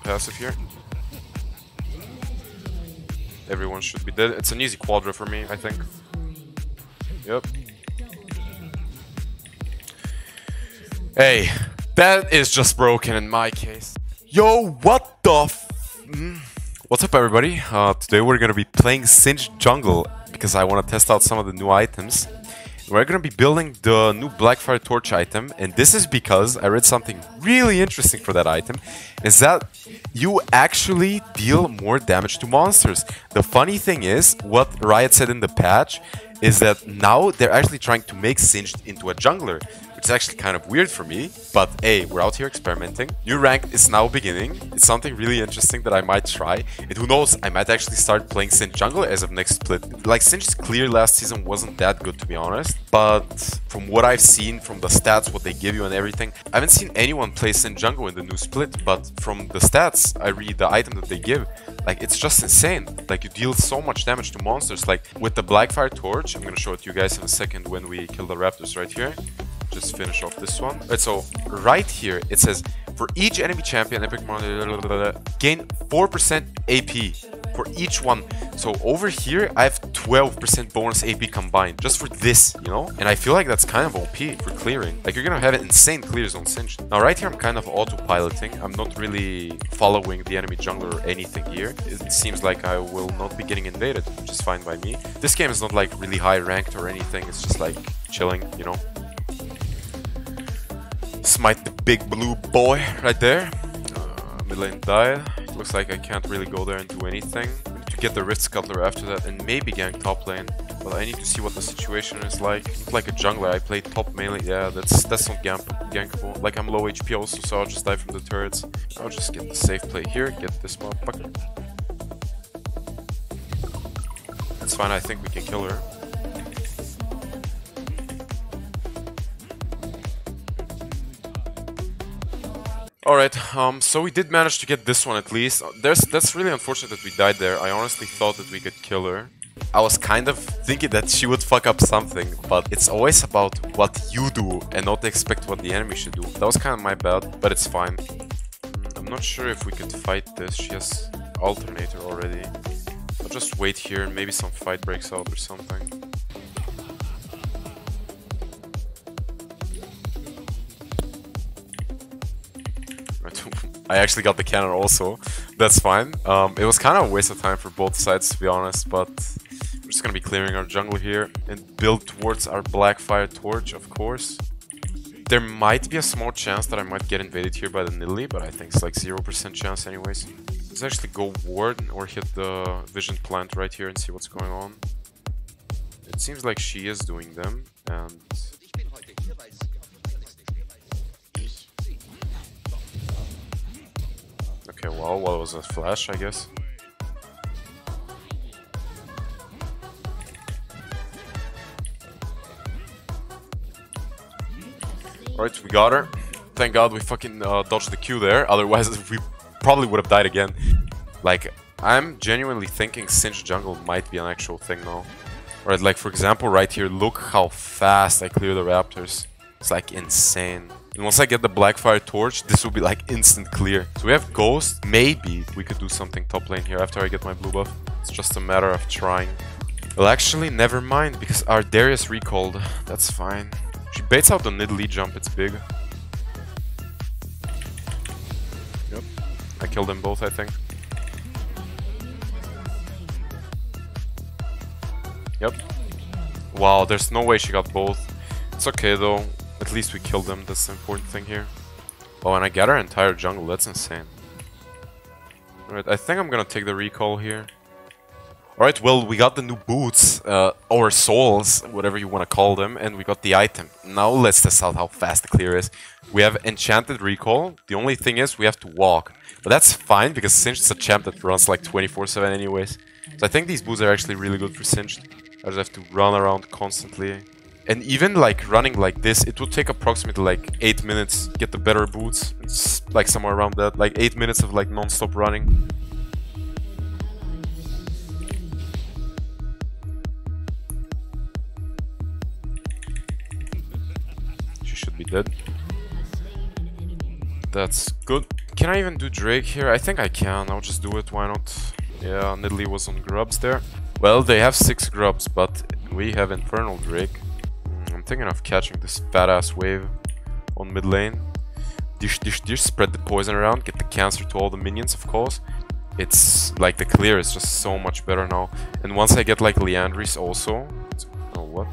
passive here. Everyone should be dead. It's an easy quadra for me, I think. Yep. Hey, that is just broken in my case. Yo, what the What's up, everybody? Today we're gonna be playing Singed Jungle because I want to test out some of the new items. We're gonna be building the new Blackfire Torch item, and this is because I read something really interesting for that item, is that you actually deal more damage to monsters. The funny thing is, what Riot said in the patch is that now they're actually trying to make Singed into a jungler, which is actually kind of weird for me, but hey, we're out here experimenting. New rank is now beginning. It's something really interesting that I might try, and who knows, I might actually start playing Singed jungle as of next split. Like, Singed's clear last season wasn't that good, to be honest, but from what I've seen, from the stats, what they give you and everything, I haven't seen anyone play Singed jungle in the new split, but from the stats I read, the item that they give, like, it's just insane. Like, you deal so much damage to monsters. Like, with the Blackfire Torch, I'm gonna show it to you guys in a second when we kill the raptors right here. Just finish off this one. Alright, so right here it says, for each enemy champion, epic gain 4% AP for each one. So over here I have 12% bonus AP combined just for this, you know? And I feel like that's kind of OP for clearing. Like, you're gonna have insane clears on Singed. Now right here I'm kind of autopiloting. I'm not really following the enemy jungler or anything here. It seems like I will not be getting invaded, which is fine by me. This game is not like really high ranked or anything. It's just like chilling, you know? Smite the big blue boy right there. Mid lane died. Looks like I can't really go there and do anything. I need to get the Rift Scuttler after that and maybe gank top lane. But I need to see what the situation is like. Not like a jungler, I played top mainly. Yeah, that's not gankable. Like, I'm low HP also, so I'll just die from the turrets. I'll just get the safe play here, get this motherfucker. That's fine, I think we can kill her. Alright, so we did manage to get this one at least. That's really unfortunate that we died there. I honestly thought that we could kill her. I was kind of thinking that she would fuck up something, but it's always about what you do and not expect what the enemy should do. That was kind of my bad, but it's fine. I'm not sure if we could fight this. She has Alternator already. I'll just wait here and maybe some fight breaks out or something. I actually got the cannon also. That's fine. It was kind of a waste of time for both sides, to be honest, but we're just gonna be clearing our jungle here and build towards our Blackfire Torch, of course. There might be a small chance that I might get invaded here by the Nidalee, but I think it's like 0% chance anyways. Let's actually go ward or hit the Vision Plant right here and see what's going on. It seems like she is doing them, and... Okay, well, what was a flash, I guess? Alright, we got her. Thank God we fucking dodged the Q there, otherwise we probably would have died again. Like, I'm genuinely thinking Singed jungle might be an actual thing now. Alright, like, for example, right here, look how fast I clear the raptors. It's like insane. And once I get the Blackfire Torch, this will be like instant clear. So we have Ghost. Maybe we could do something top lane here after I get my blue buff. It's just a matter of trying. Well, actually, never mind, because our Darius recalled. That's fine. She baits out the Nidalee jump, it's big. Yep. I killed them both, I think. Yep. Wow, there's no way she got both. It's okay though. At least we killed them, that's the important thing here. Oh, and I got our entire jungle, that's insane. Alright, I think I'm gonna take the recall here. Alright, well, we got the new boots, or souls, whatever you want to call them, and we got the item. Now let's test out how fast the clear is. We have enchanted recall, the only thing is we have to walk. But that's fine, because Singed is a champ that runs like 24/7 anyways. So I think these boots are actually really good for Singed. I just have to run around constantly. And even like running like this, it would take approximately like 8 minutes to get the better boots. It's like somewhere around that, like 8 minutes of like non-stop running. She should be dead. That's good. Can I even do Drake here? I think I can. I'll just do it. Why not? Yeah, Nidalee was on grubs there. Well, they have 6 grubs, but we have Infernal Drake. I'm thinking of catching this fat-ass wave on mid lane. Dish, dish, dish. Spread the poison around. Get the cancer to all the minions, of course. It's like the clear is just so much better now. And once I get like Liandry's also... Oh, what?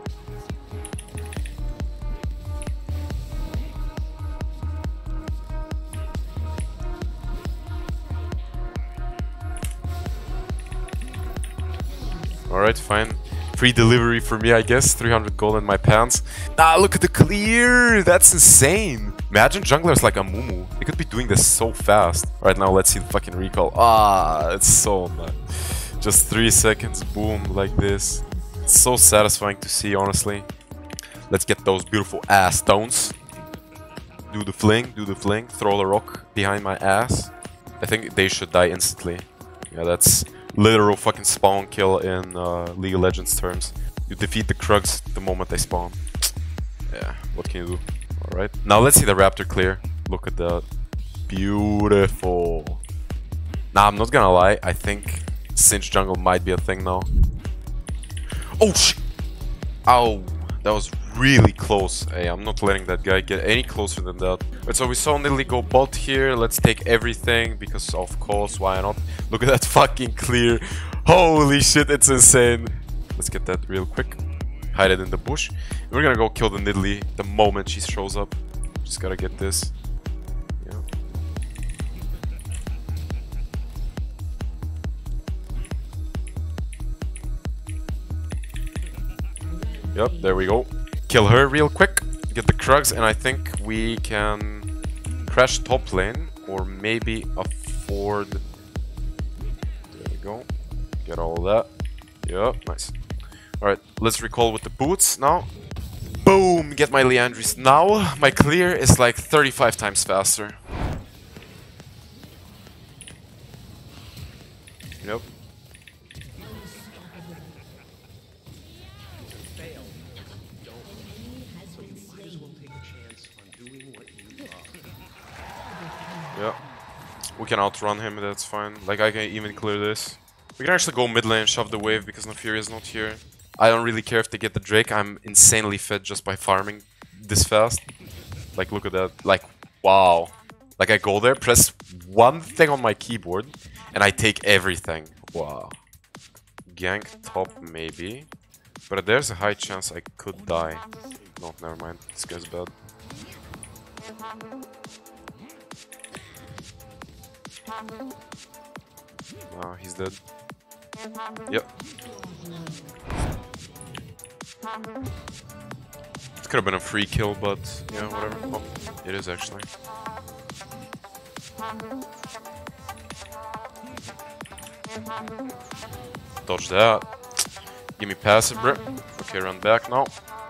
Alright, fine. Free delivery for me, I guess. 300 gold in my pants. Ah, look at the clear! That's insane! Imagine junglers like Amumu. They could be doing this so fast. Alright, now let's see the fucking recall. Ah, it's so nice. Just 3 seconds, boom, like this. It's so satisfying to see, honestly. Let's get those beautiful ass stones. Do the fling, throw the rock behind my ass. I think they should die instantly. Yeah, that's literal fucking spawn kill in League of Legends terms. You defeat the Krugs the moment they spawn. Yeah, what can you do? Alright, now let's see the Raptor clear. Look at that. Beautiful. Nah, I'm not gonna lie. I think Cinch jungle might be a thing now. Oh shit! Ow, that was really close. Hey, I'm not letting that guy get any closer than that. Right, so we saw Nidalee go bot here. Let's take everything because of course, why not? Look at that fucking clear. Holy shit, it's insane. Let's get that real quick. Hide it in the bush. And we're gonna go kill the Nidalee the moment she shows up. Just gotta get this. Yeah. Yep, there we go. Kill her real quick, get the Krugs, and I think we can crash top lane or maybe afford. There we go. Get all of that. Yep, nice. Alright, let's recall with the boots now. Boom! Get my Liandry's. Now my clear is like 35 times faster. Yep. Yeah, we can outrun him, that's fine. Like, I can even clear this. We can actually go mid lane, shove the wave because Naafiri is not here. I don't really care if they get the Drake, I'm insanely fed just by farming this fast. Like, look at that, like, wow. Like, I go there, press one thing on my keyboard, and I take everything. Wow. Gank top, maybe. But there's a high chance I could die. No, never mind, this guy's bad. No, he's dead. Yep. It could have been a free kill, but yeah, whatever. Oh, it is actually. Dodge that. Give me passive, bro. Okay, run back now.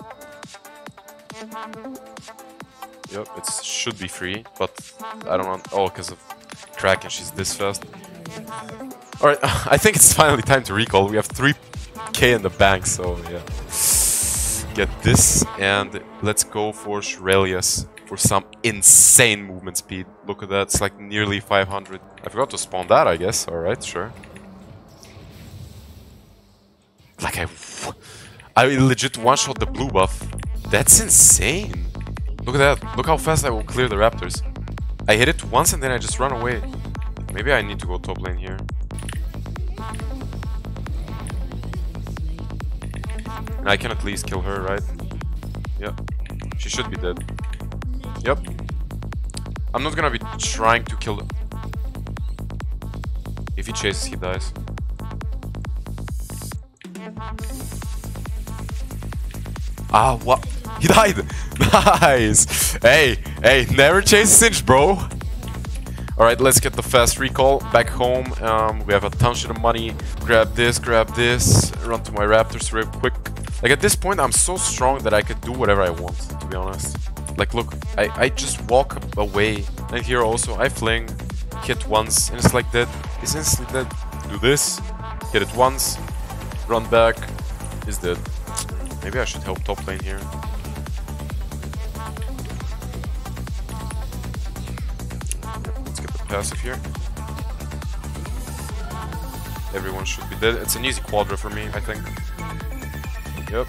Yep, it should be free, but I don't know. Oh, because of Kraken, she's this fast. Alright, I think it's finally time to recall. We have 3k in the bank, so yeah. Get this, and let's go for Shurelius for some insane movement speed. Look at that, it's like nearly 500. I forgot to spawn that, I guess. Alright, sure. Like, I legit one-shot the blue buff. That's insane. Look at that. Look how fast I will clear the Raptors. I hit it once and then I just run away. Maybe I need to go top lane here. And I can at least kill her, right? Yep. She should be dead. Yep. I'm not gonna be trying to kill... If he chases, he dies. Ah, what? He died! Nice! Hey, never chase Cinch, bro! Alright, let's get the fast recall back home. We have a ton of money. Grab this, run to my Raptors real quick. Like, at this point, I'm so strong that I could do whatever I want, to be honest. Like, look, I just walk away. And here also, I fling, hit once, and it's like that. It's instantly dead. Do this, hit it once, run back, is dead. Maybe I should help top lane here. passive here. Everyone should be dead. It's an easy quadra for me, I think. Yep.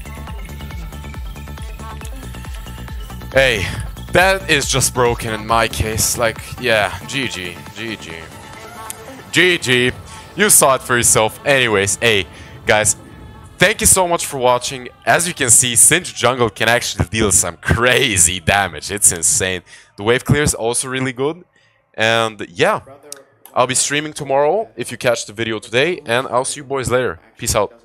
Hey, that is just broken in my case. Like, yeah, GG, GG. GG. You saw it for yourself. Anyways, hey, guys, thank you so much for watching. As you can see, Singed Jungle can actually deal some crazy damage. It's insane. The wave clear is also really good. And yeah, I'll be streaming tomorrow if you catch the video today. And I'll see you boys later. Peace out.